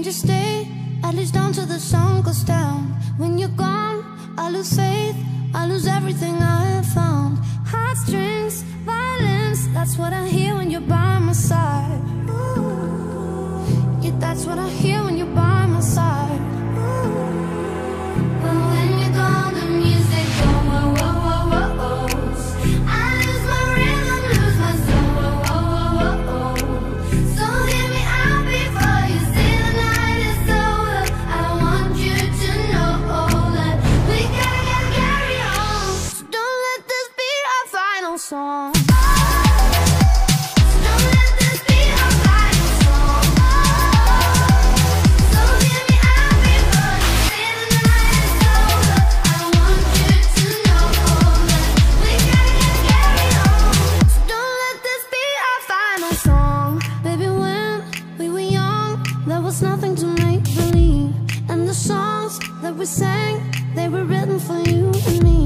you stay, at least until the sun goes down. When you're gone, I lose faith, I lose everything I have found. Heartstrings, violence, that's what I hear when you're by my side. Yeah, that's what I hear when you're by my side. But when you're gone, the music goes whoa, whoa, whoa, whoa, whoa. I lose my rhythm, lose my soul, whoa, whoa, whoa, whoa, whoa. So hear me out before you say the night is over. I want you to know that we gotta carry on. So don't let this be our final song. Nothing to make believe, and the songs that we sang, they were written for you and me.